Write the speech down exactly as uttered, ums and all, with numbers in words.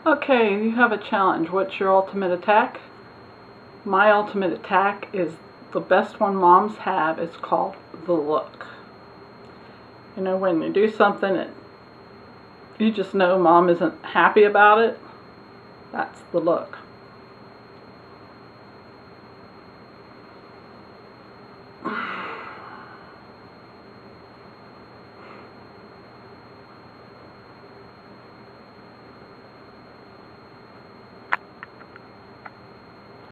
Okay, you have a challenge. What's your ultimate attack? My ultimate attack is the best one moms have. It's called the look. You know, when you do something that you just know mom isn't happy about it, that's the look.